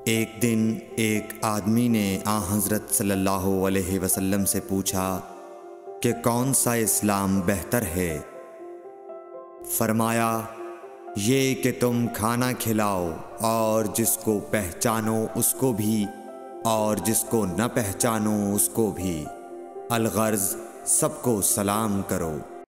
एक दिन एक आदमी ने हज़रत सल्लल्लाहु अलैहि वसल्लम से पूछा कि कौन सा इस्लाम बेहतर है। फरमाया, ये कि तुम खाना खिलाओ और जिसको पहचानो उसको भी और जिसको न पहचानो उसको भी, अलगर्ज़ सबको सलाम करो।